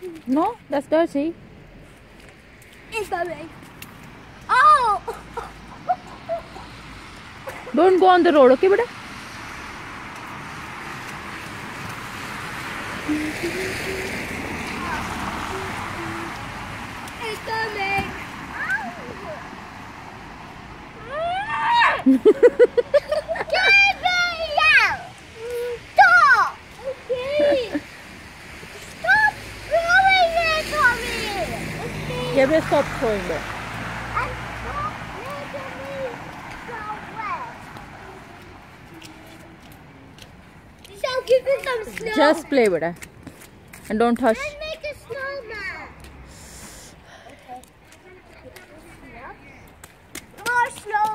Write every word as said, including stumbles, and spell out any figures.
No, that's dirty. It's bubbly. Oh! Don't go on the road, okay, beta? It's coming. Get me out! Stop! Okay. Stop throwing it on me! Okay. Yeah, beta, stop throwing it. And stop making me so wet. Shall give me some snow. Just play, beta. And don't touch. Let's make a snowman. Okay. More snow.